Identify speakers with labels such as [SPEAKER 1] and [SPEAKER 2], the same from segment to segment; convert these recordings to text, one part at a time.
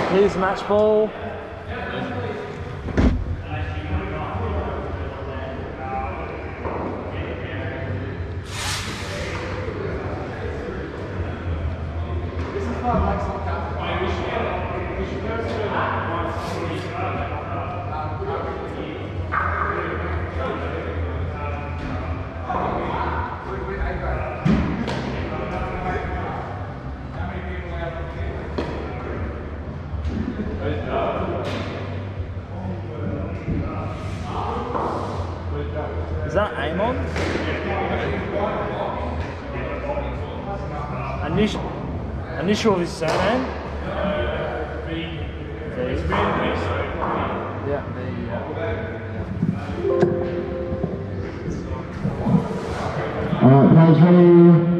[SPEAKER 1] Here's match ball. Is that Amon? Initial of his surname? V. Yeah, V.
[SPEAKER 2] Alright, players ready?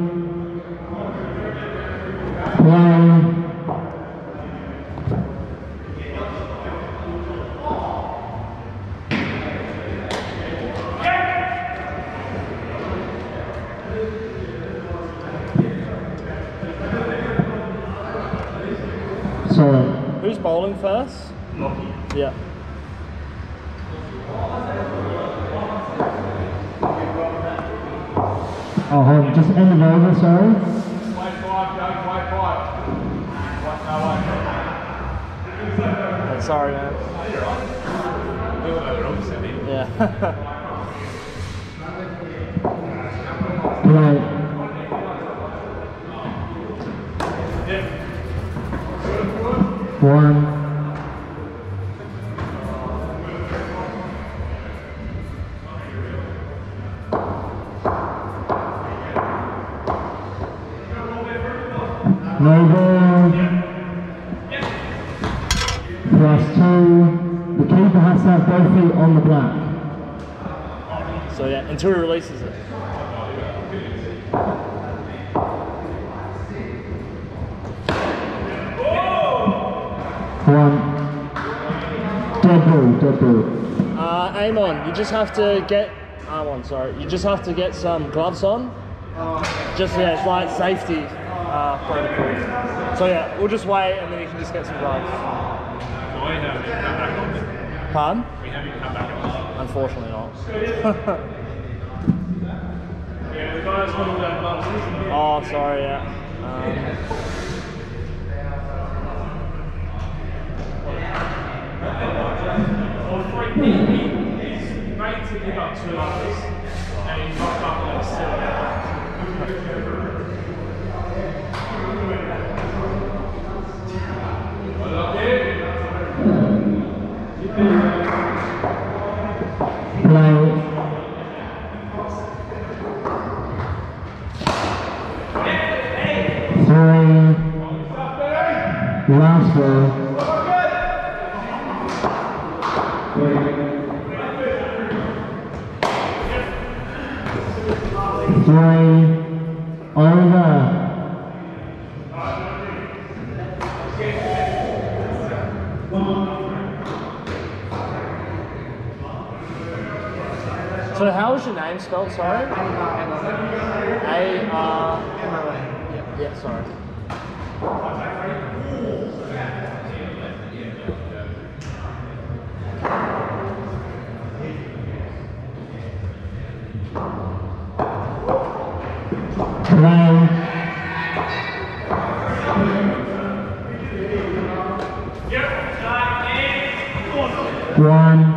[SPEAKER 2] Play. Sorry.
[SPEAKER 1] Who's bowling first? Yeah.
[SPEAKER 2] Oh, hold on, just end of over, sorry.
[SPEAKER 1] Sorry, man. Yeah.
[SPEAKER 2] Play. One. No ball. +2. The keeper has to have both feet on the black.
[SPEAKER 1] So yeah, until he releases it.
[SPEAKER 2] One. Dead ball.
[SPEAKER 1] Amon, you just have to get. You just have to get some gloves on. Just it's like safety protocol. So yeah, we'll just wait and then you can just get some gloves. Pardon?
[SPEAKER 3] We have you come back on.
[SPEAKER 1] Unfortunately not.
[SPEAKER 3] Yeah, the guys want all their gloves.
[SPEAKER 1] Oh, sorry, yeah.
[SPEAKER 3] He's made to give up 2 others, and he's knocked up like 7.
[SPEAKER 2] Play. Last ball. Three. Over.
[SPEAKER 1] So how was your name spelled, sorry? A-R... Yeah, sorry.
[SPEAKER 2] One.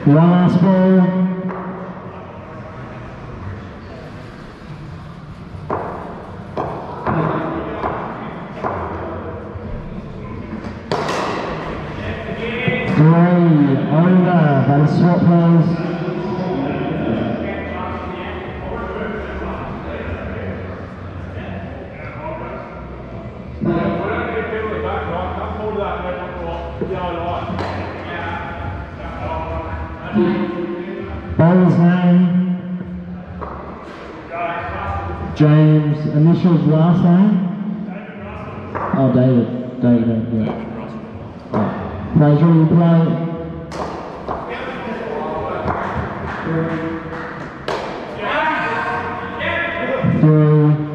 [SPEAKER 2] One last ball. Three over by the swap players. Bowler's name, James, initials last name? Oh, David, yeah. Oh. Players ready to play? Three.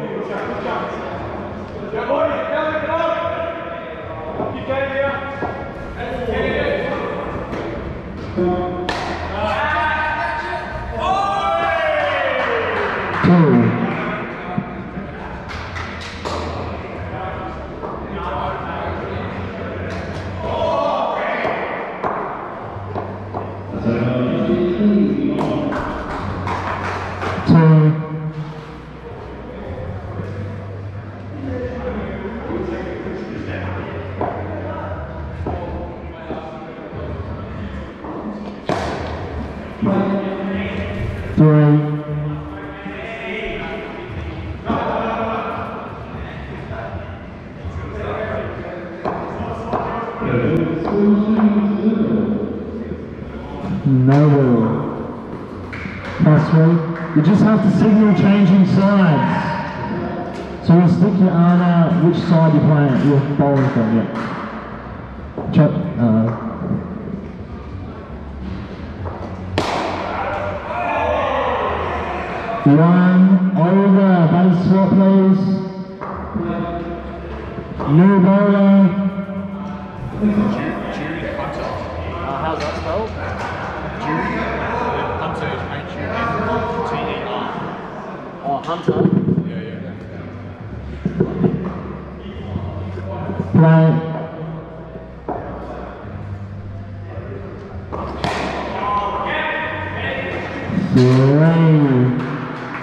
[SPEAKER 2] You just have to signal changing sides. So you'll stick your arm out which side you're playing, you're bowling from, yeah. Chop, one over, base swap please. New bowler.
[SPEAKER 1] How's that spelled? Oh, Hunter?
[SPEAKER 4] Yeah.
[SPEAKER 2] Play. Three.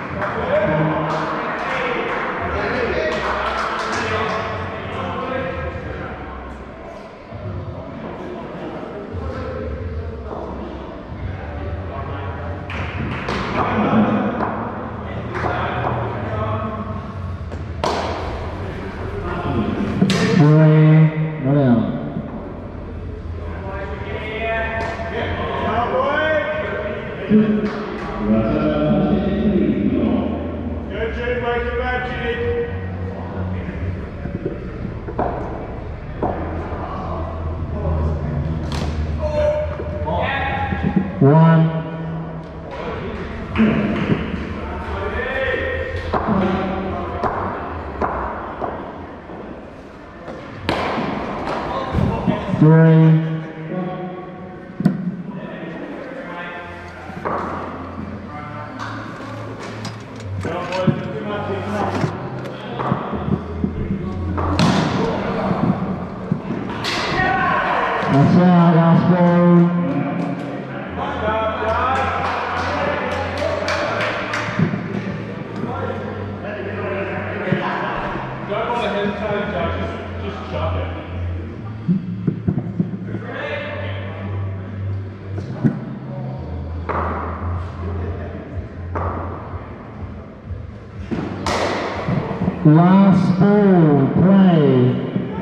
[SPEAKER 2] Last ball, play.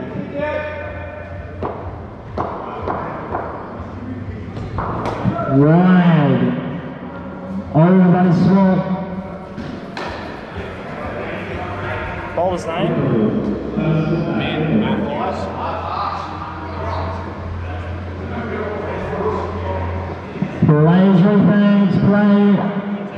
[SPEAKER 2] Wide. Over by swap.
[SPEAKER 1] Bowler's name?
[SPEAKER 2] Players thanks, play.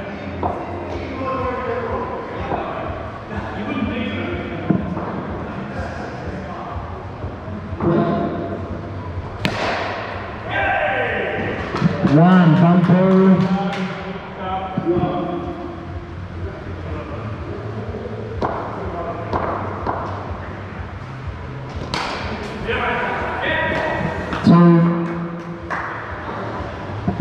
[SPEAKER 2] One, bumper. Two.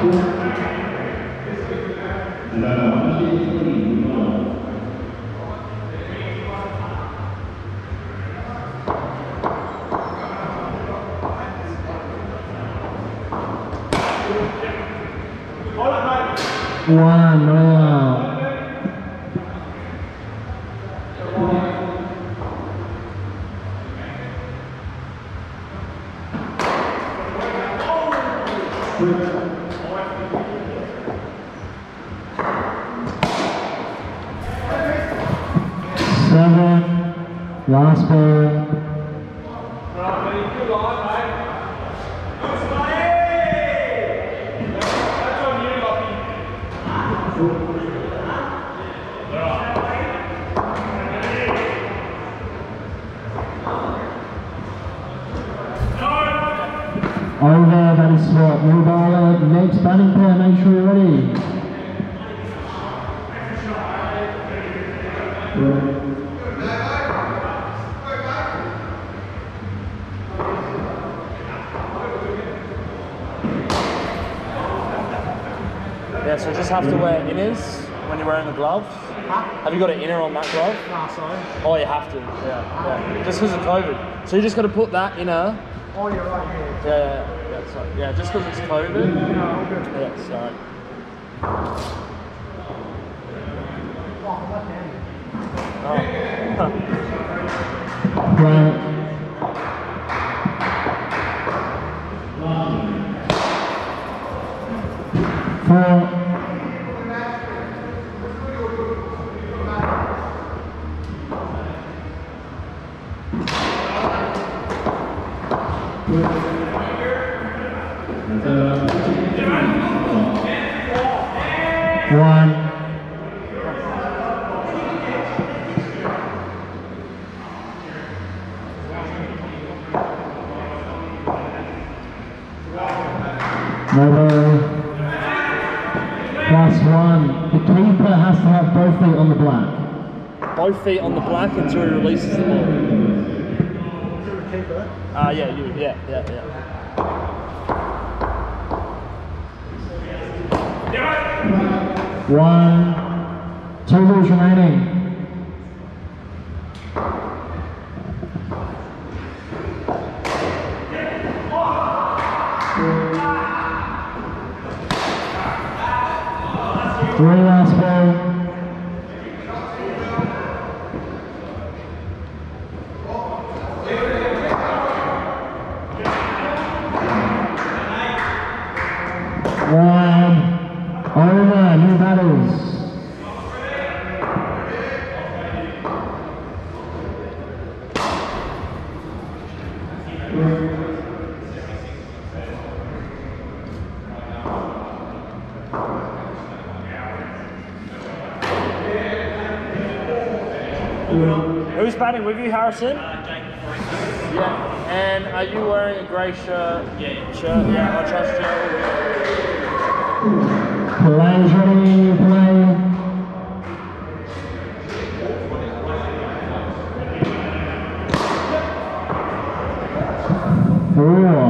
[SPEAKER 2] One, no out. Seven, last ball. Over, that is swap. New bowler, next batting pair, make sure you're ready.
[SPEAKER 1] Yeah, so just have to wear inners when you're wearing the glove. Have you got an inner on that glove?
[SPEAKER 3] Nah, sorry.
[SPEAKER 1] Oh, you have to. Yeah. Just because of COVID. So you just got to put that inner.
[SPEAKER 3] Oh, you're right here.
[SPEAKER 1] Yeah, sorry. Yeah, just because it's COVID.
[SPEAKER 3] No, all good.
[SPEAKER 1] Yeah, sorry. Oh.
[SPEAKER 2] Right. Four. One. Number +1. The keeper has to have both feet on the black.
[SPEAKER 1] Both feet on the black until he releases the ball. Yeah, you. Yeah.
[SPEAKER 2] One. 2 balls remaining. Three last ball. One. Over. New battles.
[SPEAKER 1] Who's batting with you, Harrison? Yeah. And are you wearing a grey shirt? Yeah, I trust you.
[SPEAKER 2] Play's ready, play. Four.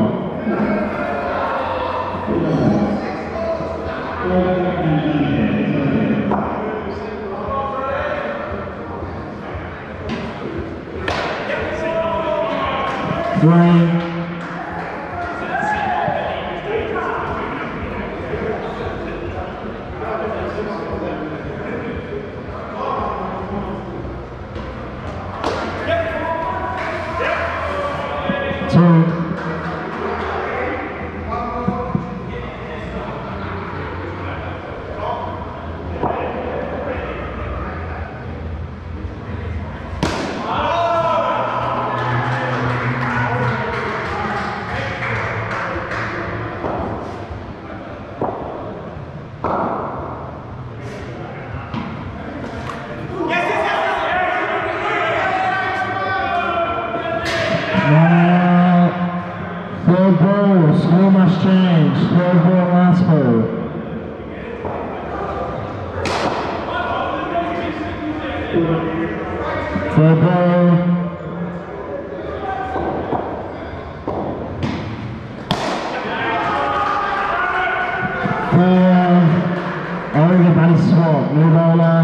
[SPEAKER 2] Three. Two. Third ball, score must change. Third ball, last ball. Third ball. Over body swap, new bowler.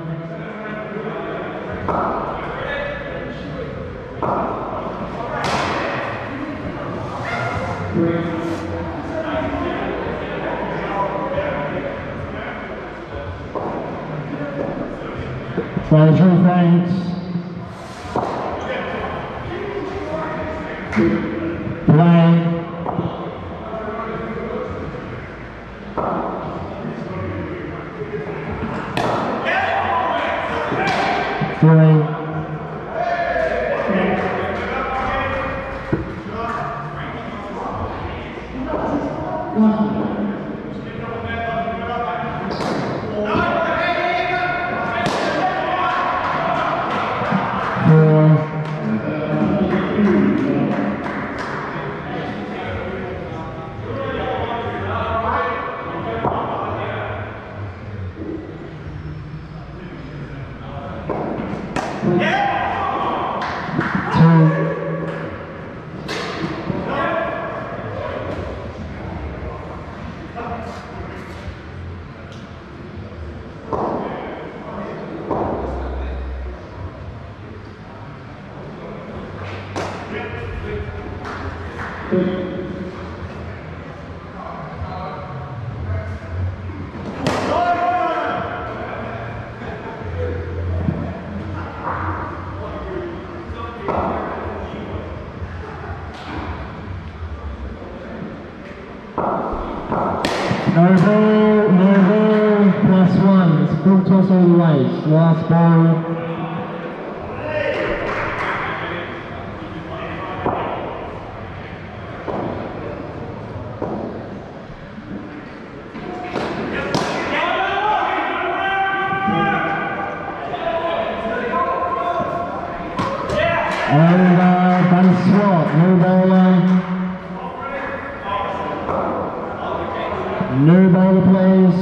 [SPEAKER 2] Pleasure, thanks. Play. Three. No ball, +1. It's full toss all the way. Last ball. Over, body swap, new bowler. New bowler, please.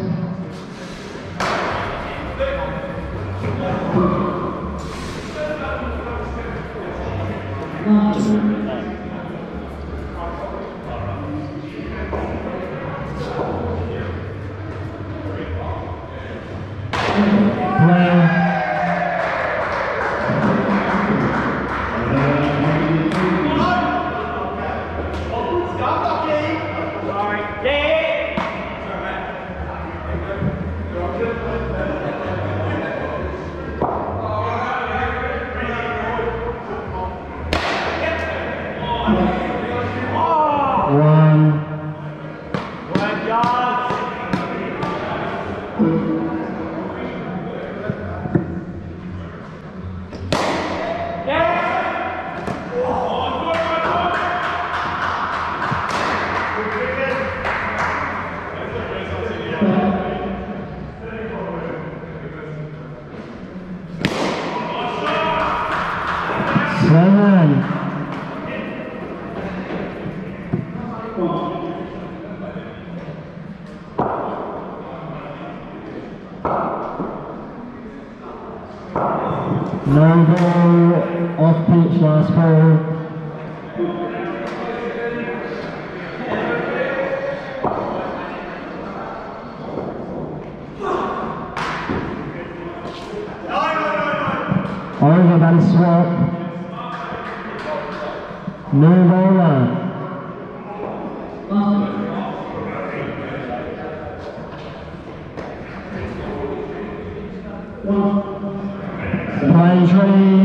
[SPEAKER 2] No ball, off pitch, last ball. Over, body swap. New bowler. Players ready.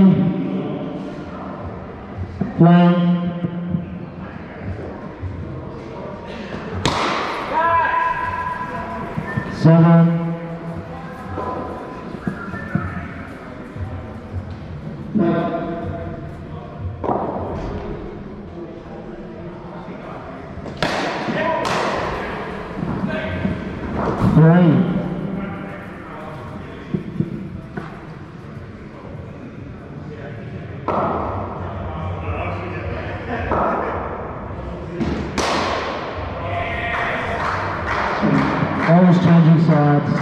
[SPEAKER 2] Play. Seven. Three. Always changing sides.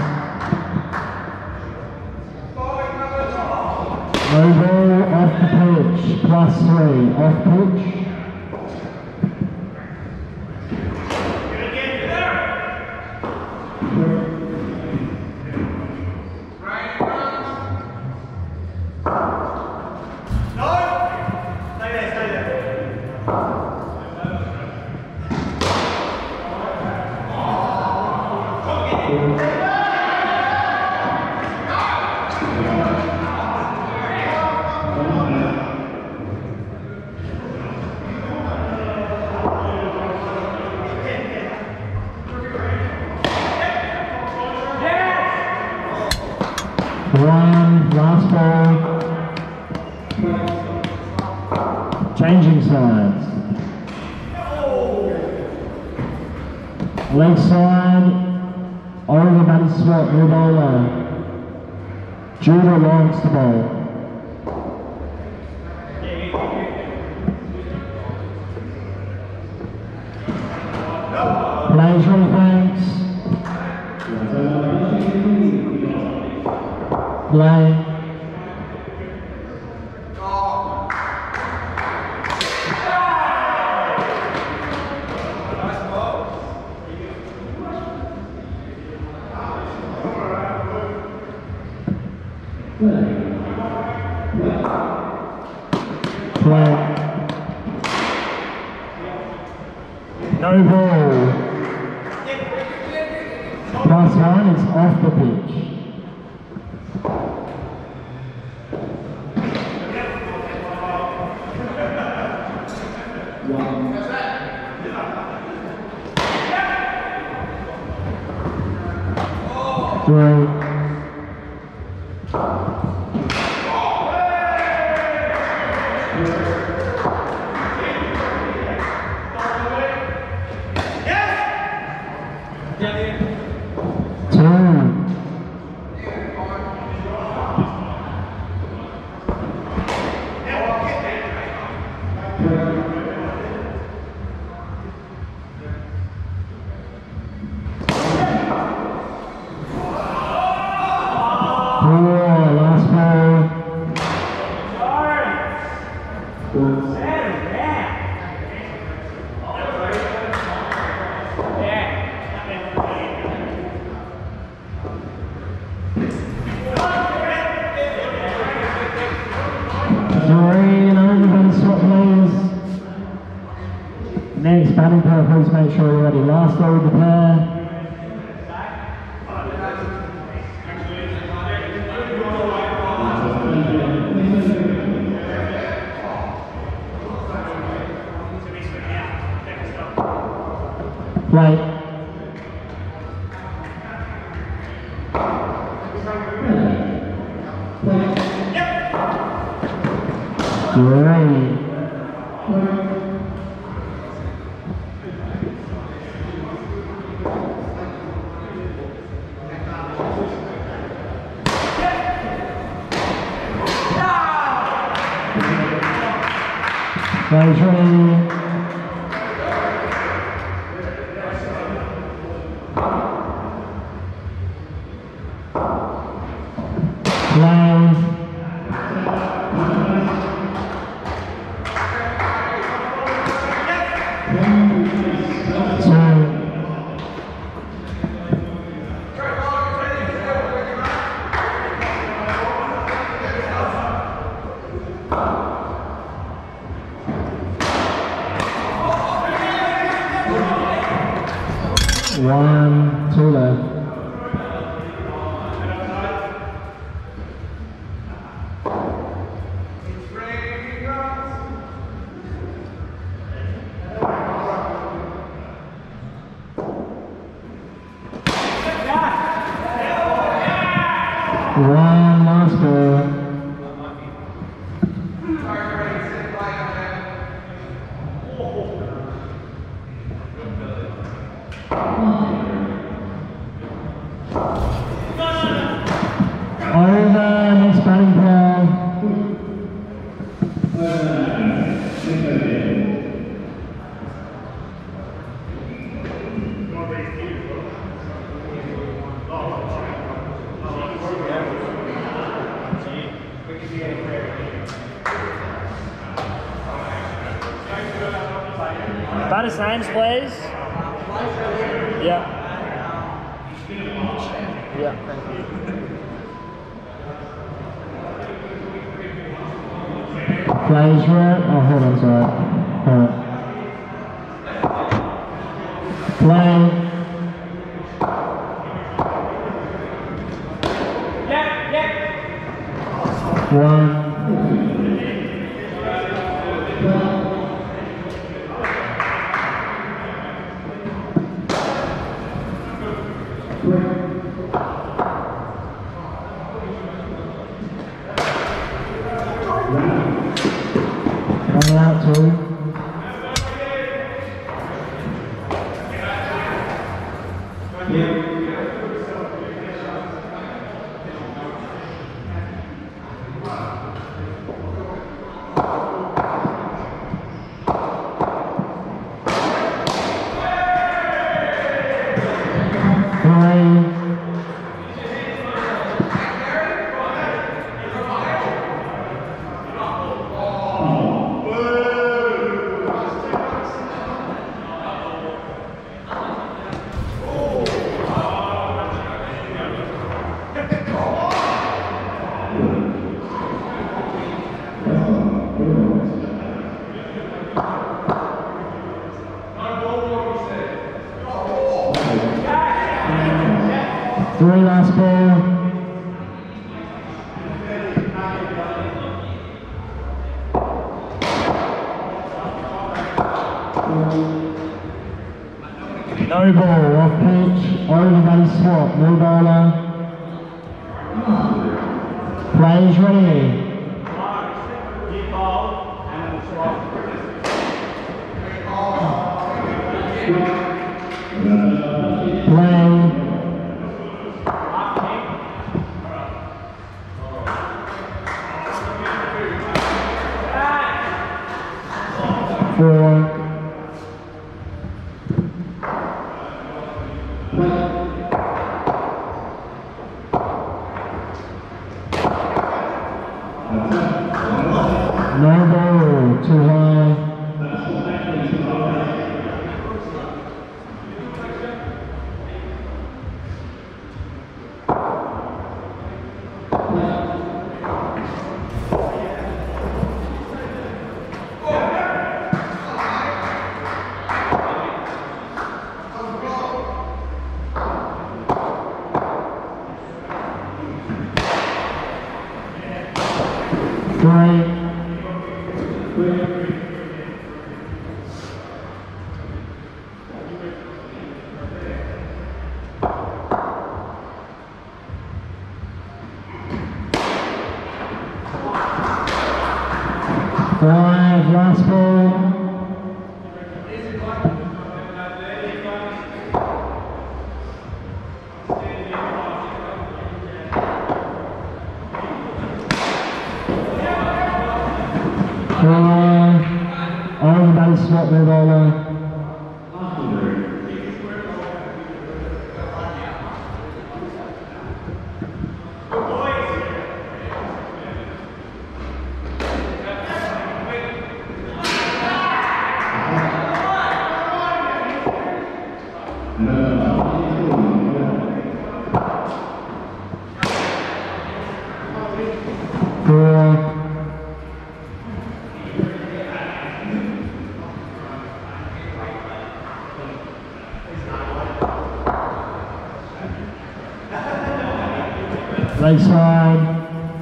[SPEAKER 2] No ball, off the pitch, +3, off pitch. Last ball. Changing sides. Leg side, over batter swap, new bowler. Judah Lawrence to bowl. Players ready, thanks. Play. Play. No ball. +1 is off the pitch. Three. Next batting pair, please make sure you're ready. Last over the pair. Play. Great. Guys ready? Play. One, two left. One last ball. Over, next batting pair.
[SPEAKER 1] Batter's names, please. Yeah. Yeah, thank you.
[SPEAKER 2] Players ready. Oh, hold on, sorry. Play. One. Coming out two. Three last ball. No ball, off pitch, everybody swap, no bowler. Players ready. Play. Four. No ball, too high. Three. Five, last ball. Everybody swap their bowler. Four. Right side.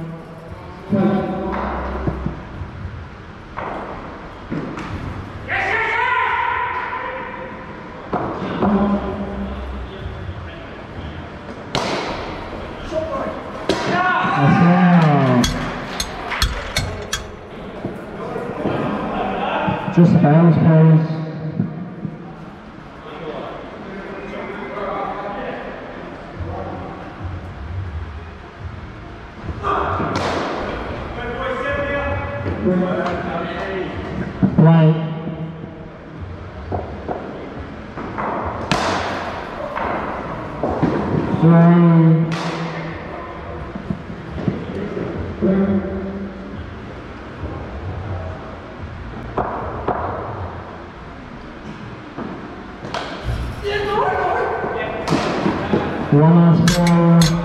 [SPEAKER 2] Just a bounce, please. Play. Three. One last ball.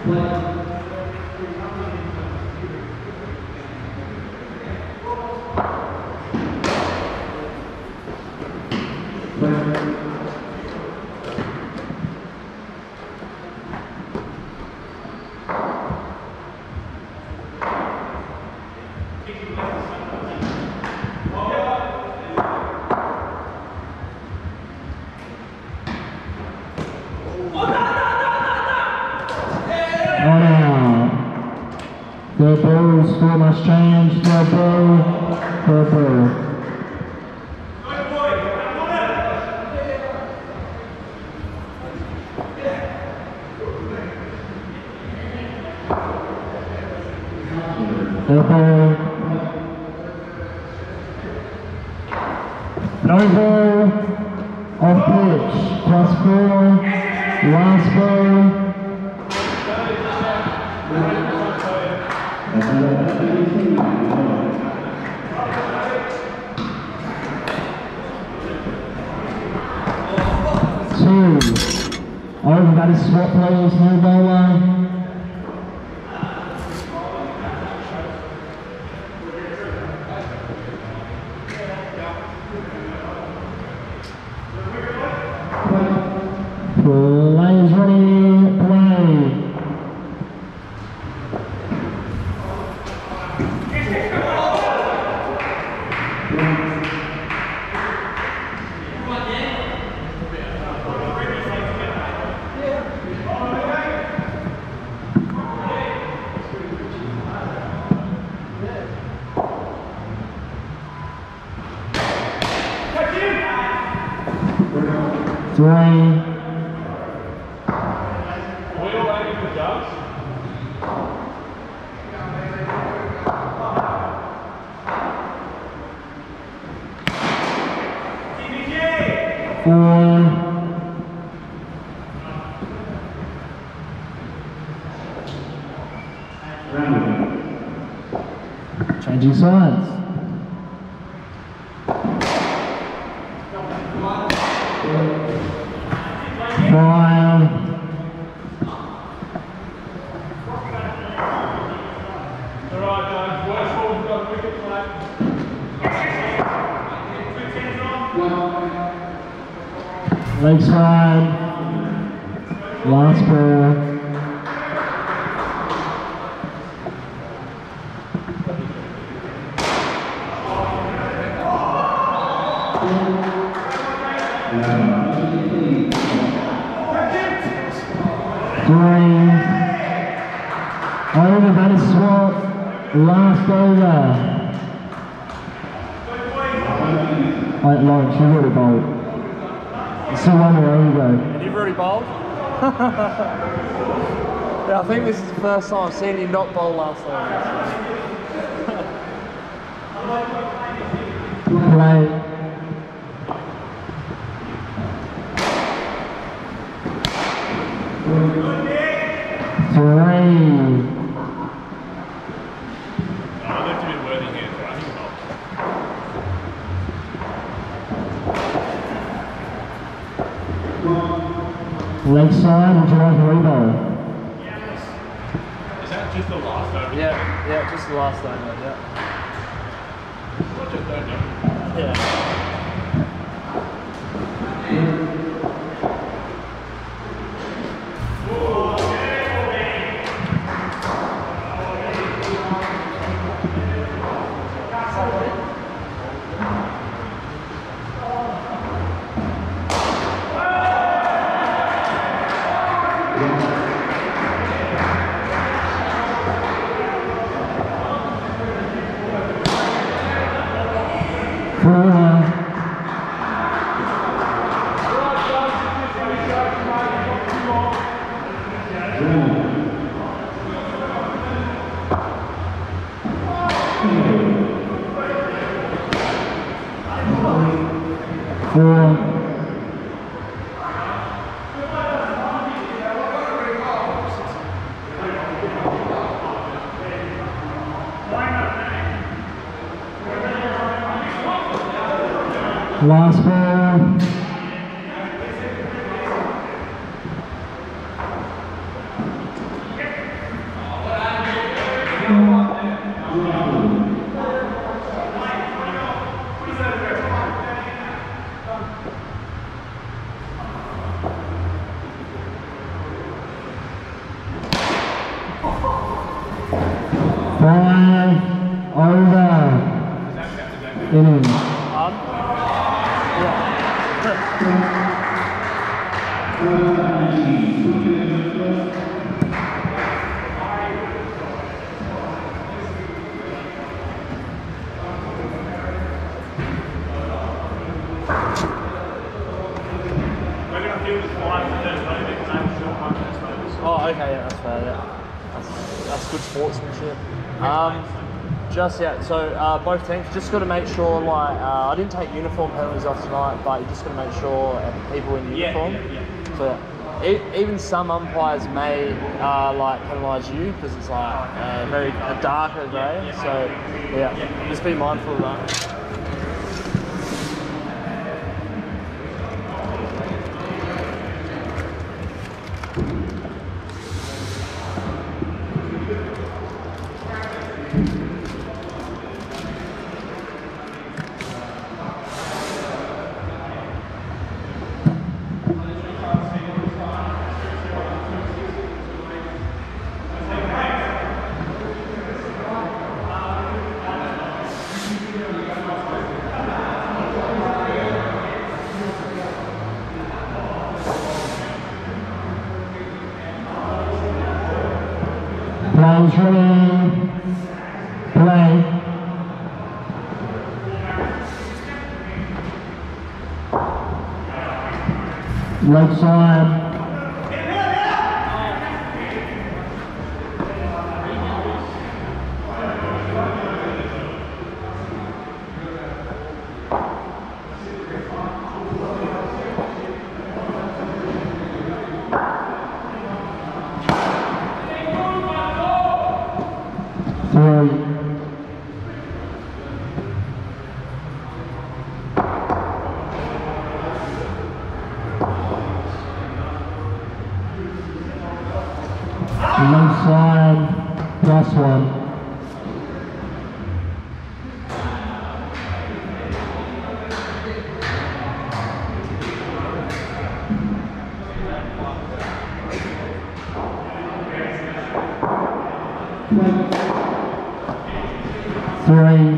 [SPEAKER 2] Third ball, score must change. Third ball, third ball. Third ball. No ball, off pitch, +4, last ball. Over, that is swap players, no bowler. Players ready, play. Three. Four. Changing sides. Five.
[SPEAKER 3] Alright guys, worst ball, we've got a wicket flag.
[SPEAKER 2] Leg side. Last ball. Three. Over, that is swap. Last over. Right, Lawrence, you've already bowled. It's still one more over.
[SPEAKER 1] And you've already bowled? Yeah, I think this is the first time I've seen you not bowl last time.
[SPEAKER 2] Play. Three. Leg side, would you like a rebound?
[SPEAKER 3] Is that just the last over?
[SPEAKER 1] Yeah, just the last over, yeah.
[SPEAKER 3] Not just over.
[SPEAKER 1] Yeah.
[SPEAKER 2] Last ball. 5 over. Inning.
[SPEAKER 1] Oh, okay, yeah, that's fair, yeah. That's good sportsmanship. Just, yeah, so both teams, just got to make sure, like, I didn't take uniform penalties off tonight, but you just got to make sure people in uniform. So, yeah, even some umpires may, like, penalise you because it's, like, very darker grey. So, yeah, just be mindful of that.
[SPEAKER 2] Players ready. Play. Leg side. Left side, +1. Three.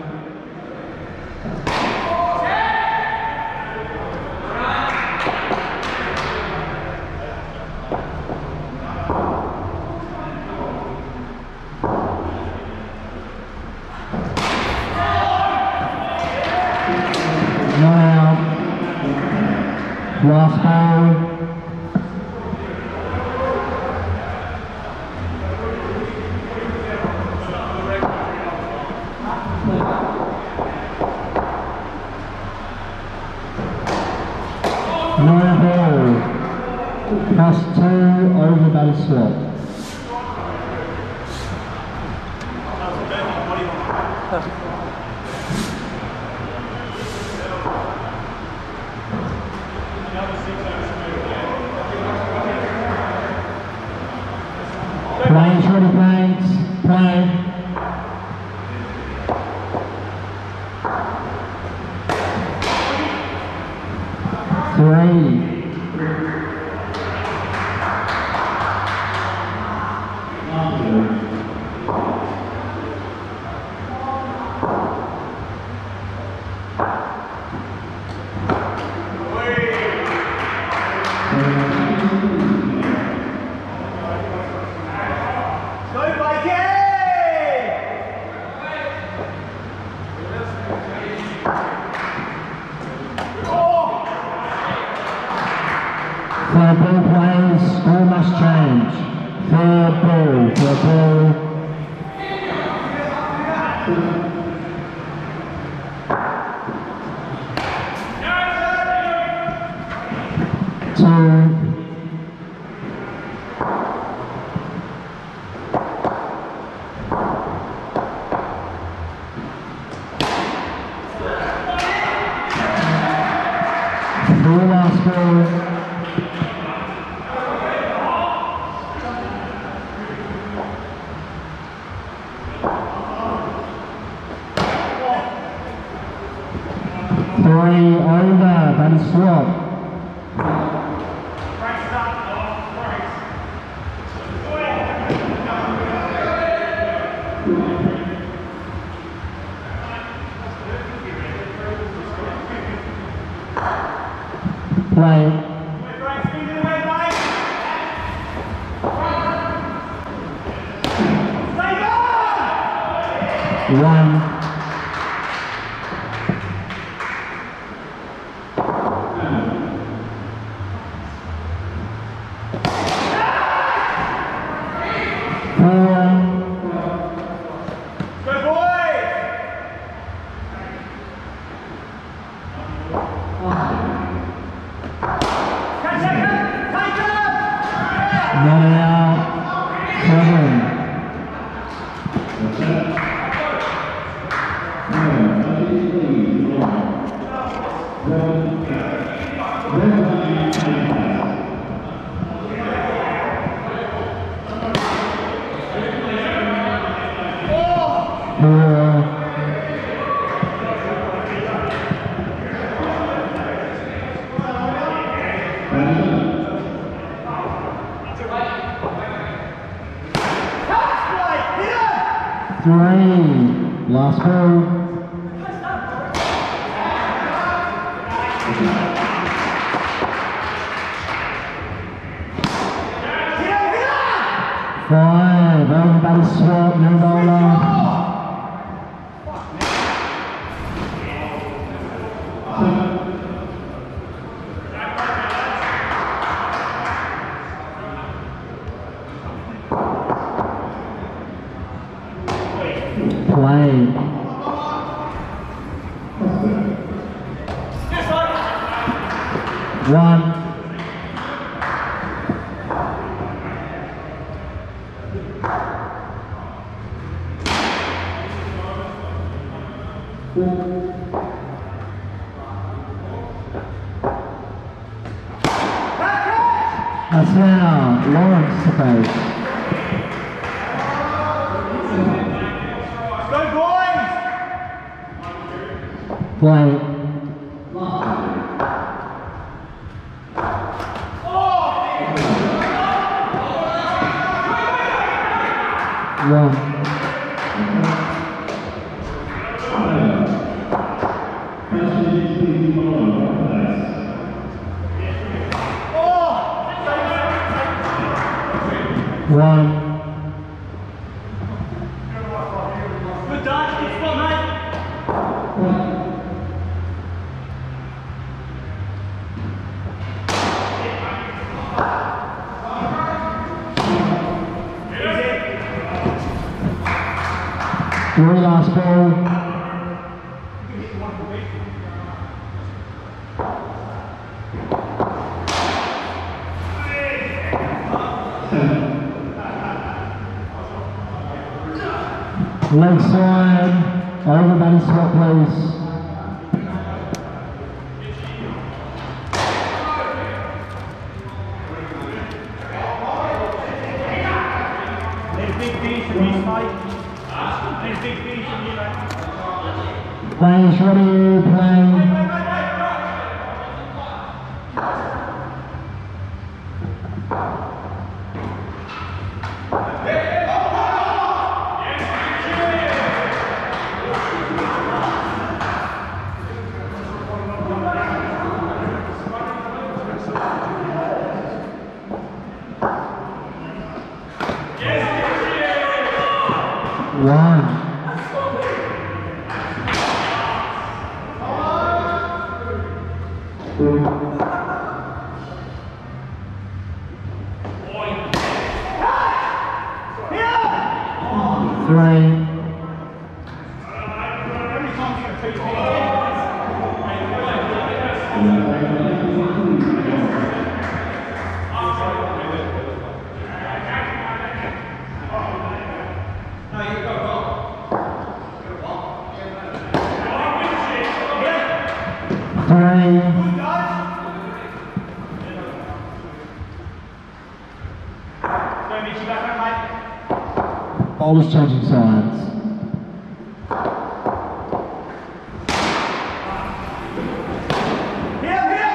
[SPEAKER 2] Last ball. No ball. Plus 2 over base swap. Players ready, players. Play. Three. Fair ball players, all must change. Fair ball, fair ball. Two. Three last ball. everybody swap. Play. One. Last ball. Five. Everybody swap, no bowler. Play. One. That's now Lawrence to face. Play. One. One.
[SPEAKER 3] Good dodge, good spot, mate.
[SPEAKER 2] Three last ball. Leg side. Everybody swap, please. Players ready, play. One. Three. Bowlers changing sides.
[SPEAKER 3] Here!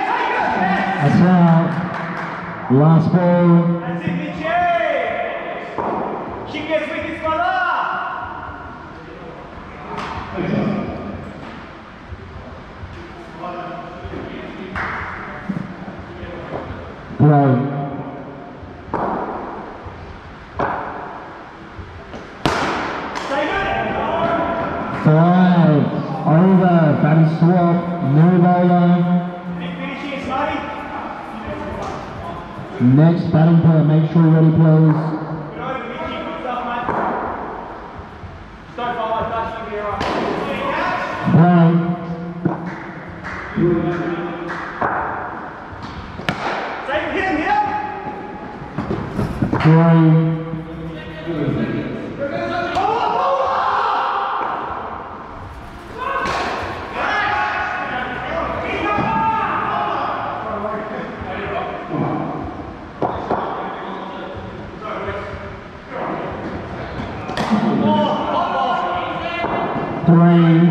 [SPEAKER 2] Last ball.
[SPEAKER 3] That's it, Michi! She gets wickets, brother!
[SPEAKER 2] Play. 5 over, batting swap, new bowler. Next batting player, make sure you're ready, please. Play. Play. 3.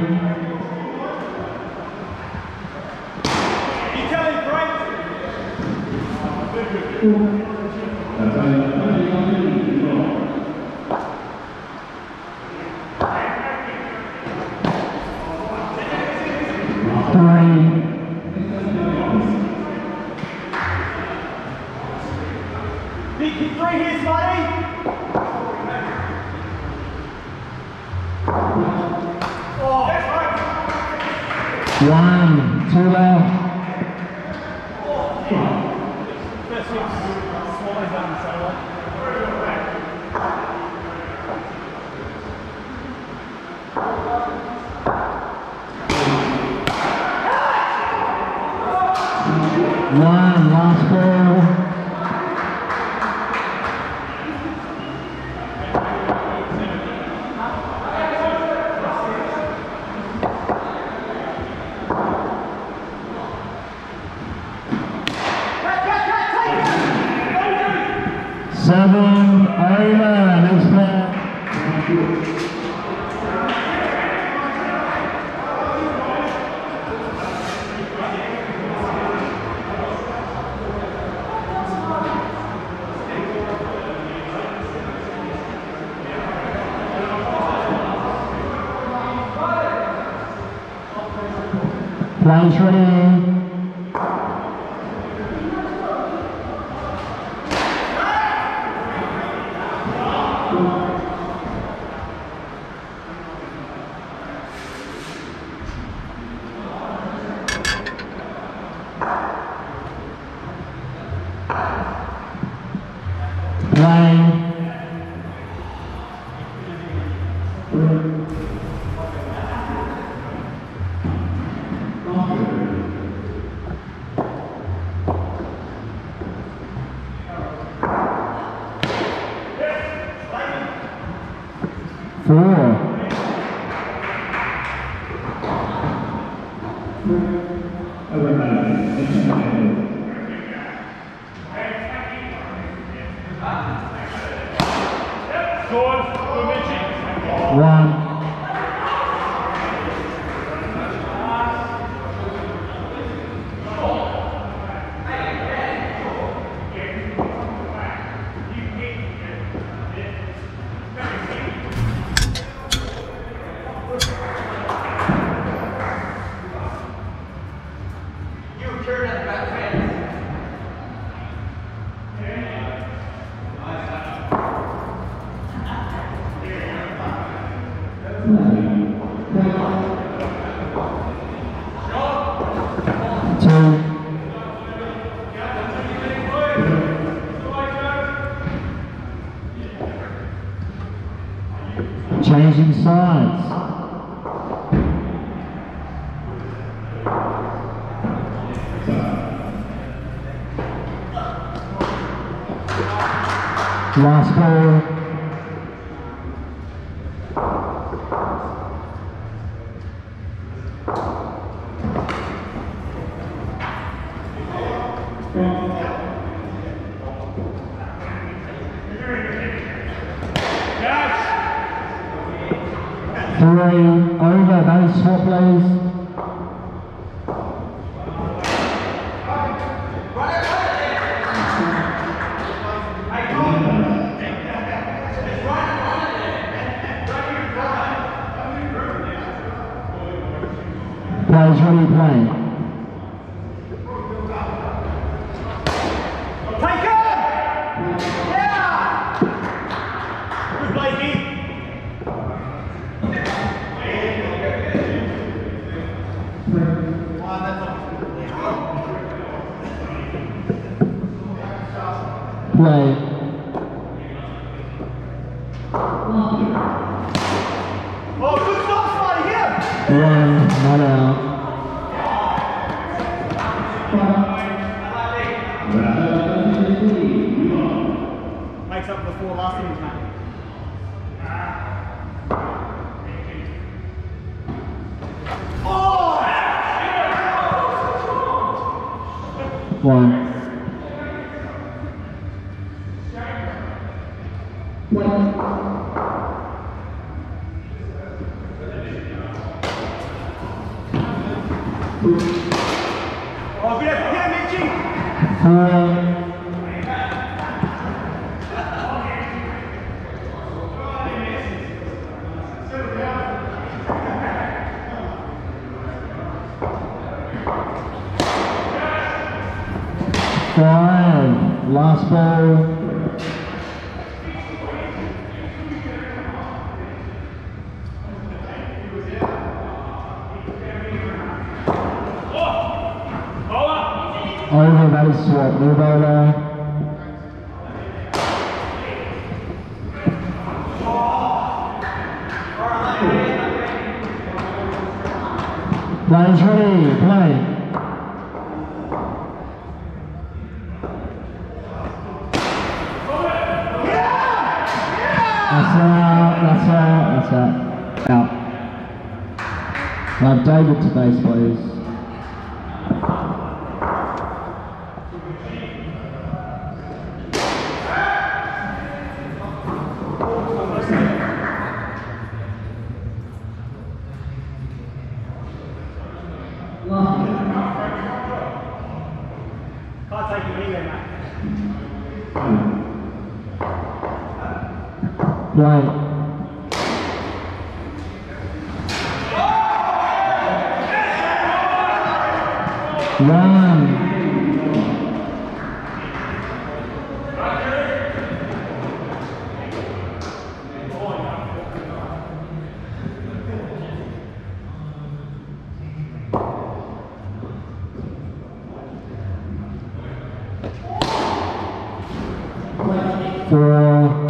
[SPEAKER 3] Big 3 here, Smarty!
[SPEAKER 2] One, 2 left.
[SPEAKER 3] First swing's swallows down the side.
[SPEAKER 2] One, last ball. Seven over, next player. Players ready. Play. 4. One. Changing sides. Last ball. Over, batting swap please. ready, play.
[SPEAKER 3] Take it! Yeah! Good play, Keith.
[SPEAKER 2] Play.
[SPEAKER 3] Oh, good stop, Spotty, here!
[SPEAKER 2] One, not out.
[SPEAKER 3] Makes up for the 4 last innings, mate.
[SPEAKER 2] One.
[SPEAKER 3] Oh, good effort here, Mitchie!
[SPEAKER 2] 4. Last ball. Over, that is swap. Move over. Players ready, play. That's out. Out. We'll have David to base, please.
[SPEAKER 3] Can't take you anywhere, mate.
[SPEAKER 2] Play. One. Four.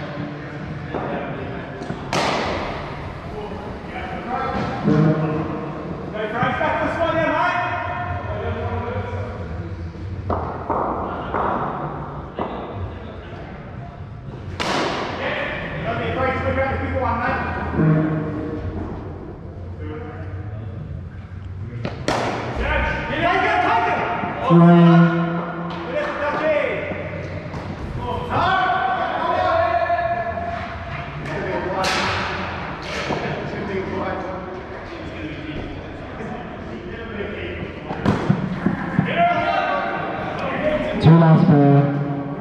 [SPEAKER 2] Two last ball.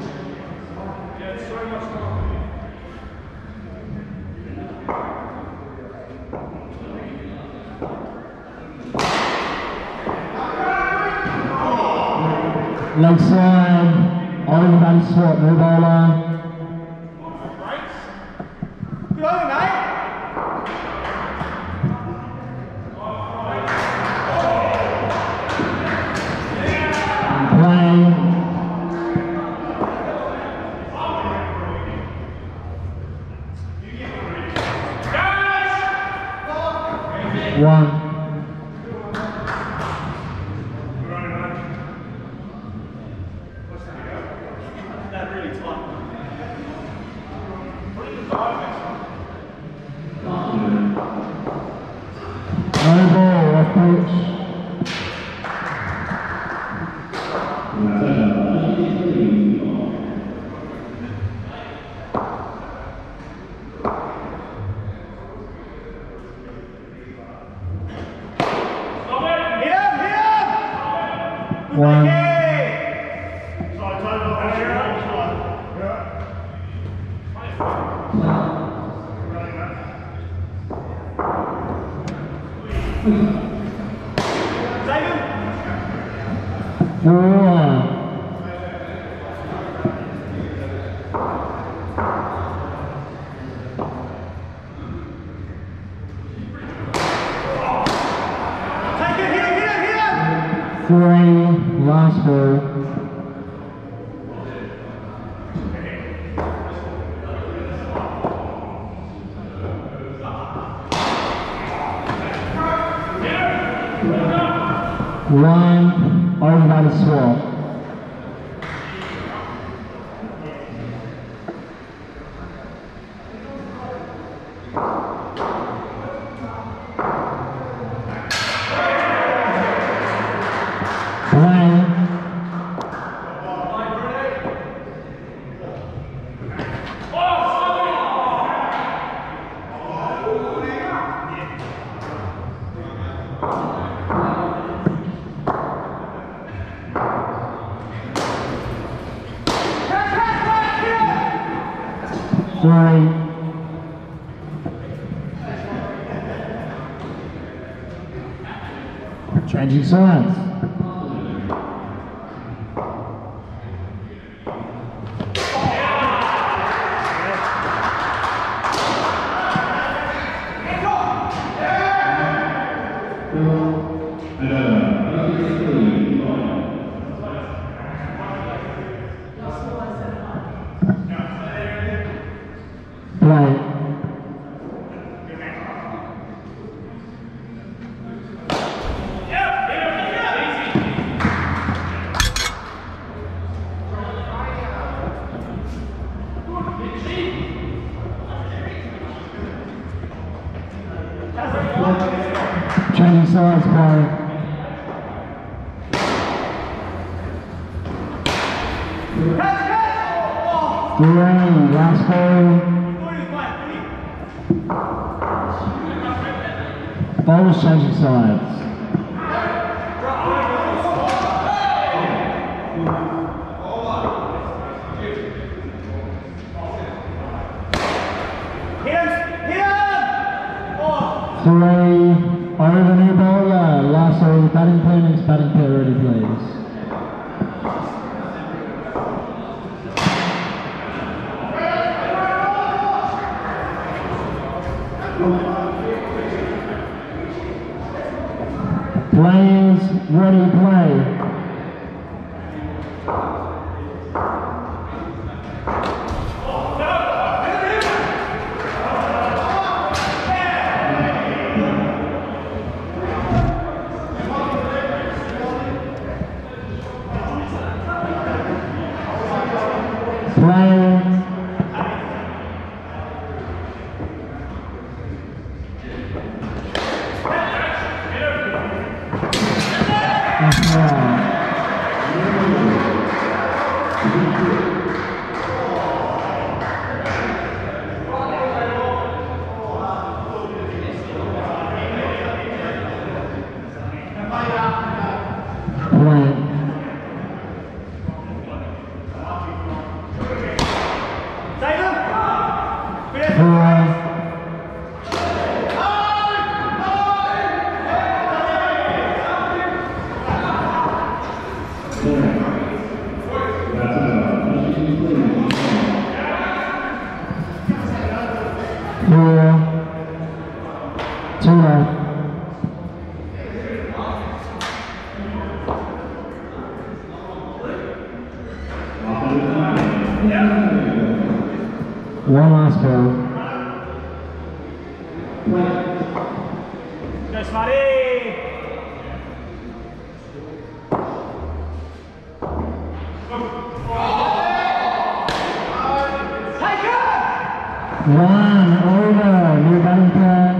[SPEAKER 2] Leg side, over that swap, no bowler.
[SPEAKER 3] Good over, mate.
[SPEAKER 2] Play. One. No ball, off pitch. One. 3, last ball. One, over by the swap. Changing sides. Play. Changing sides, play. Three, last ball. Bowlers changing sides. Three, over new bowler. Last over batting pair, next batting pair ready, please. Players ready, play. Play. One last ball.
[SPEAKER 3] Go, Smarty!
[SPEAKER 2] One over, new batting pair.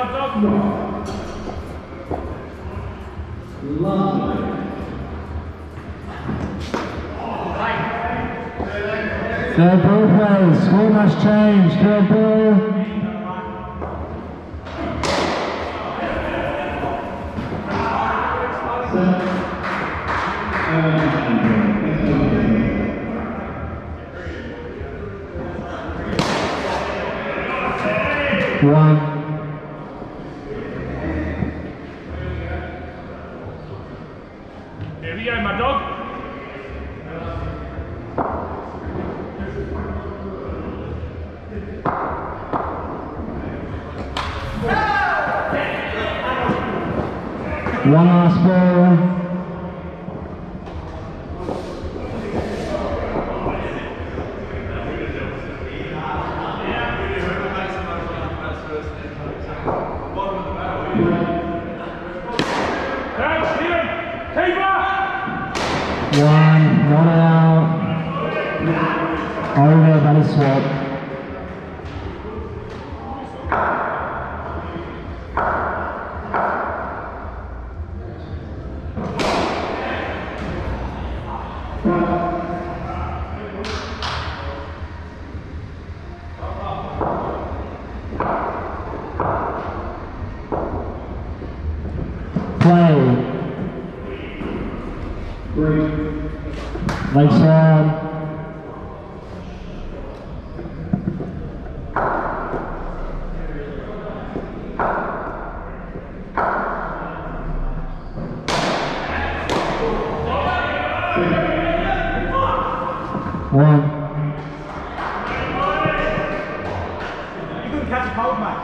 [SPEAKER 2] Third ball plays, score must change, third ball. One.
[SPEAKER 3] Here we go, my dog.
[SPEAKER 2] One last ball. One, not out. Over, that is swap. Play. Lakeside. One.
[SPEAKER 3] You couldn't catch a cold, mate.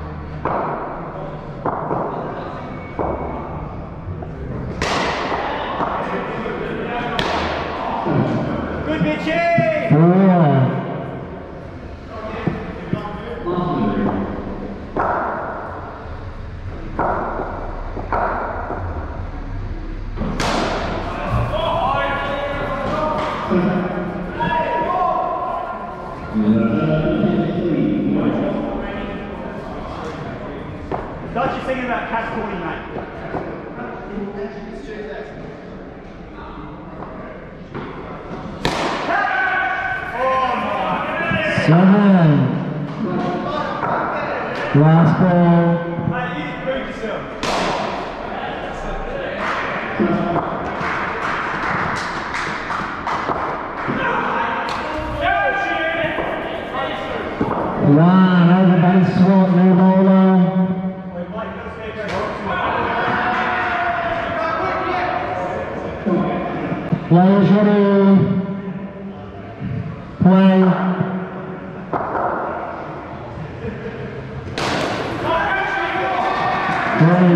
[SPEAKER 3] Good, Mitchie!
[SPEAKER 2] Four.
[SPEAKER 3] Don't you thinking about catch 40, mate?
[SPEAKER 2] Seven. Last ball.
[SPEAKER 3] Mate, you just proved yourself.
[SPEAKER 2] One, over base swap, new bowler. Players ready. Play. Three.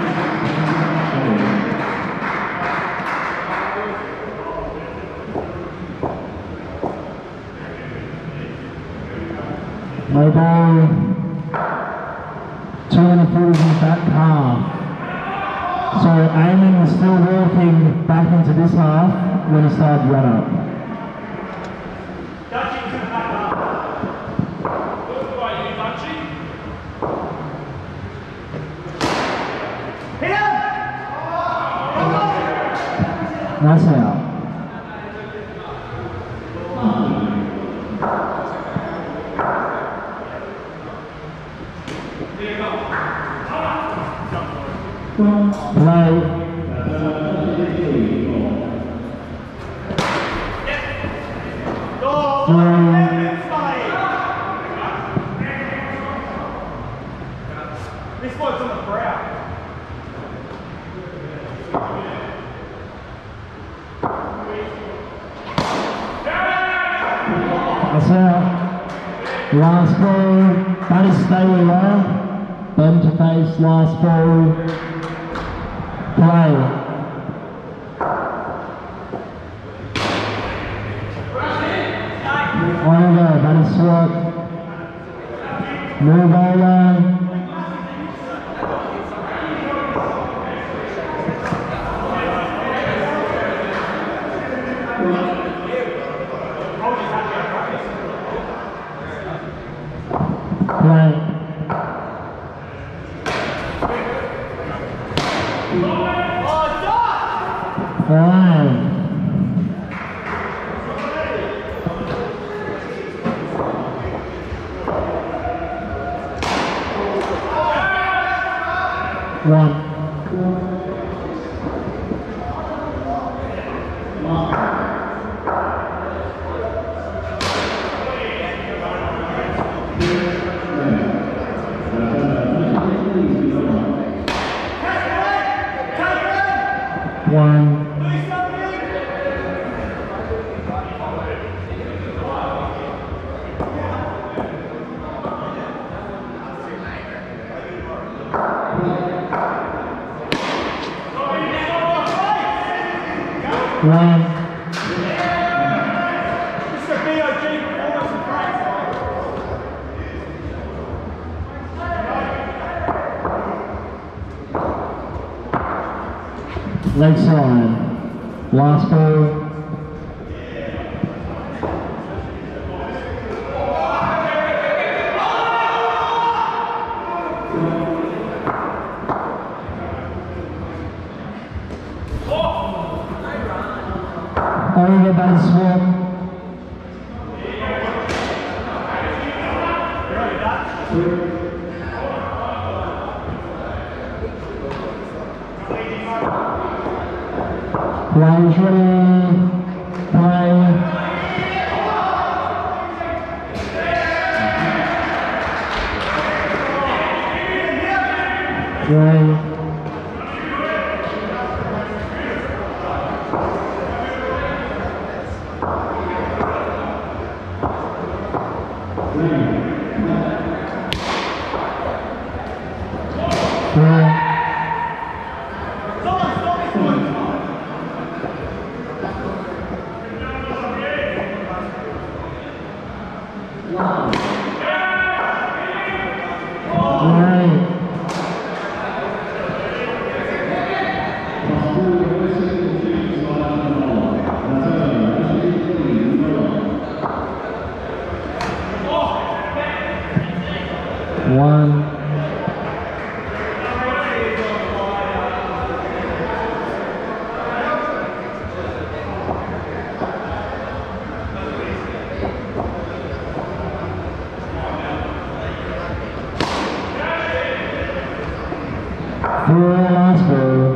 [SPEAKER 2] No ball. 240 back half. So aiming is still working back into this half when it starts run up.
[SPEAKER 3] Dutchie to the back up. Good by you, Dutchie. Hit him!
[SPEAKER 2] That's out. Play.
[SPEAKER 3] This one's on the brow.
[SPEAKER 2] That's out. Last ball. That is stay away. Bum to face. Last ball. Play. Over. That is swap. New bowler. Play. 5. One. One. Leg side. Last ball. Over by the swap. Grange ready. Play. Play. One. Last ball.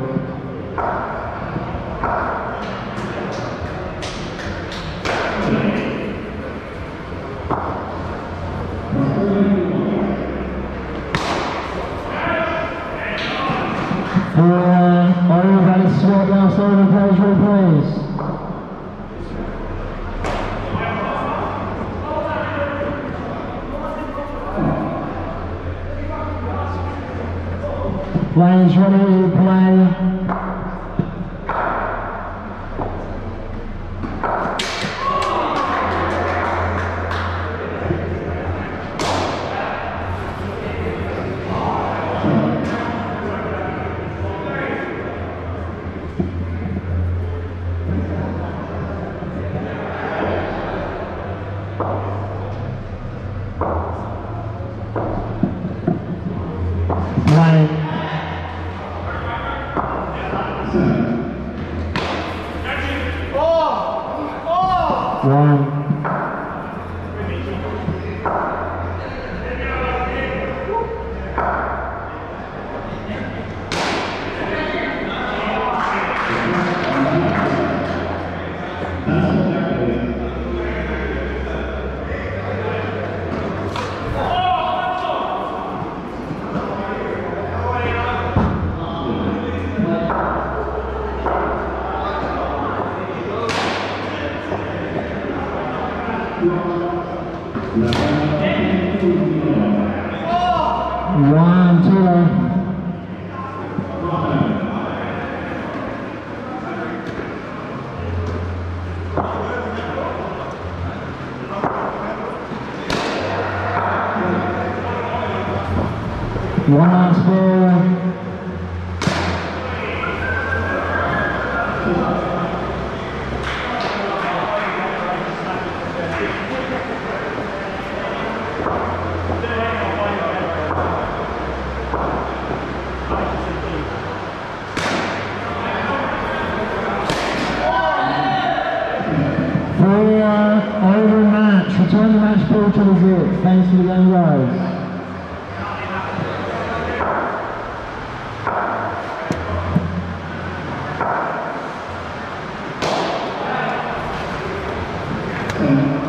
[SPEAKER 2] Everybody swap last over page please. Players ready to play. One last ball. over and match. Return the match ball to the zip. Thanks for the game, guys.
[SPEAKER 4] Okay.